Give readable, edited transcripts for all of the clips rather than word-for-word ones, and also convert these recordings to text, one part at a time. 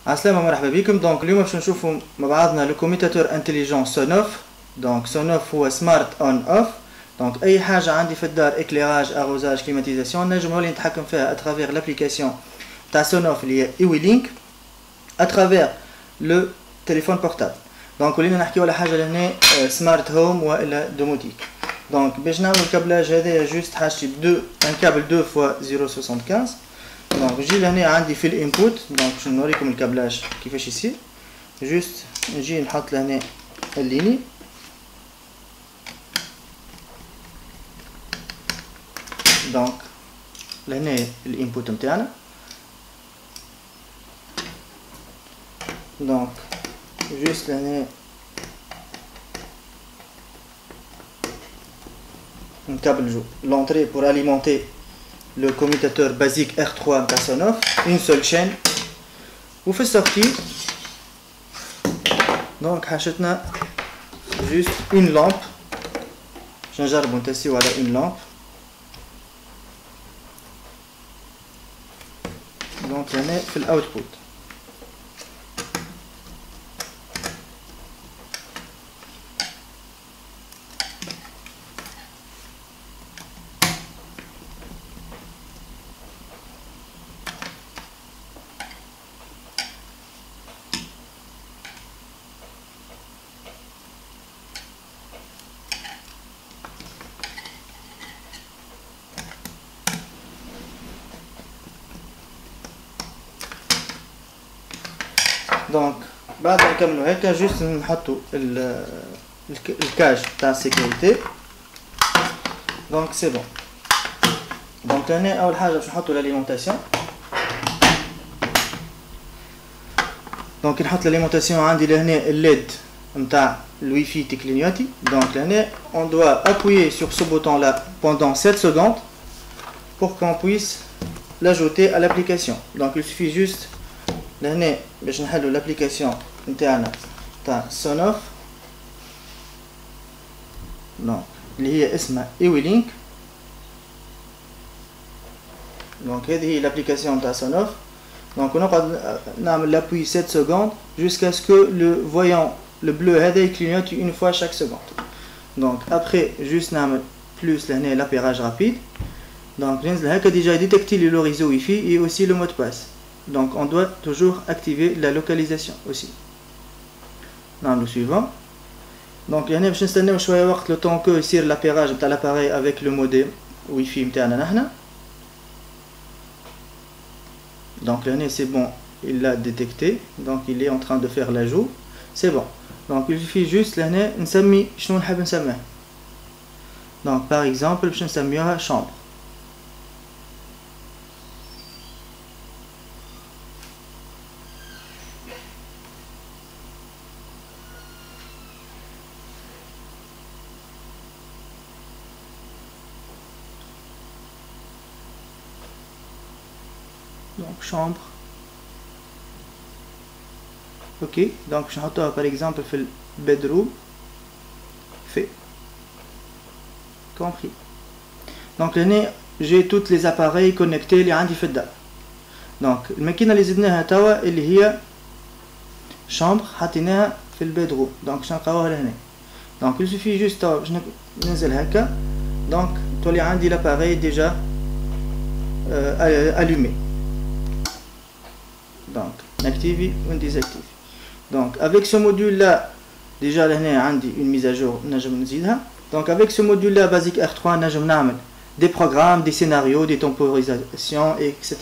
عسلامة مرحبا بكم. دونك اليوم باش نشوفوا مع بعضنا لو كوميتاتور انتليجون سونوف. دونك سونوف هو سمارت اون اوف. دونك اي حاجه عندي في الدار اكليراج اغوزاج كليماتيزاسيون نجم نولي نتحكم فيها اترافير لابليكاسيون تاع سونوف اللي هي ايوي لينك اترافير لو تليفون بورتابل. دونك ولينا نحكيو على حاجه لهنا سمارت هوم والا دوموتيك. دونك باش نعمل الكابلاج هذايا جوست حاجتي ان كابل 2 x 0.75. دونك نجي لهنا عندي في الانبوت. دونك باش نوريكم الكابلاج كيفاش يصير. جوست نجي نحط لهنا الليني دونك لهنا الانبوت نتاعنا. دونك جوست لهنا نكابلجو l'entrée pour alimenter le commutateur basique R3 نتاع سونوف une seule chaîne. وفي السورتي دونك حاجتنا جوست une lampe. باش نجربو نتسيو على une lampe. دونك هنا في الاوتبوت دونك بعد ما نكملو هكا جوست نحطو الكاج تاع السيكوريتي. دونك سي بون. دونك هنا اول حاجه باش نحطو لاليمونطاسيون. دونك نحط لاليمونطاسيون عندي لهنا الليد نتاع الوي في تكلينيوتي. دونك لهنا on doit appuyer sur ce bouton là pendant 7 secondes pour qu'on puisse l'ajouter à l'application. Donc il suffit juste لهنا باش نحلو لابليكاسيون نتاعنا تاع سونوف. دونك اللي هي اسمها ايوي لينك. دونك هذه هي لابليكاسيون تاع سونوف. دونك نقعد نعمل لابوي 7 secondes jusqu'à ce que le voyant le bleu هذا يكلينيوت une fois chaque seconde. دونك après juste نعمل بلوس لهنا لابيراج رابيد. دونك ننزل هكا ديجا ديتكتي لي لو ريزو wifi et aussi le mot de passe. Donc on doit toujours activer la localisation aussi. Dans le suivant. Donc il y a باش نستناو شويه وقت le temps que يصير l'appairage تاع l'appareil avec le modem wifi نتاعنا نحنا. Donc là c'est bon, il l'a détecté. Donc il est en train de faire l'ajout. C'est bon. Donc il suffit juste لهنا نسمي شنو نحب نسميه. Donc par exemple باش نسميوها chambre. Donc chambre. Ok, donc je vais par exemple faire le bedroom. Fait. Compris. Donc là j'ai tous les appareils connectés اللي عندي في الدار. Donc الماكينه اللي زدناها توا اللي هي chambre حطيناها في البيدروم. donc باش نلقاوها لهنا. donc il suffit juste توا باش ننزل هكا. donc تولي عندي l'appareil déjà allumé. Donc n'active ou désactive. Donc avec ce module là déjà لهنا عندي une mise à jour نجم نزيدها. Donc avec ce module là basique R3 نجم نعمل des programmes, des scénarios, des temporisations etc.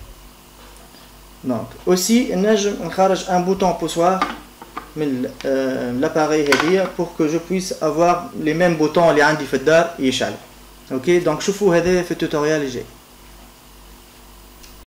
Donc aussi نجم نخرج un bouton poussoir من l'appareil هذيا pour que je puisse avoir les mêmes boutons اللي عندي في الدار يشعلوا. OK donc شوفوا هذا في التوتوريال الجاي.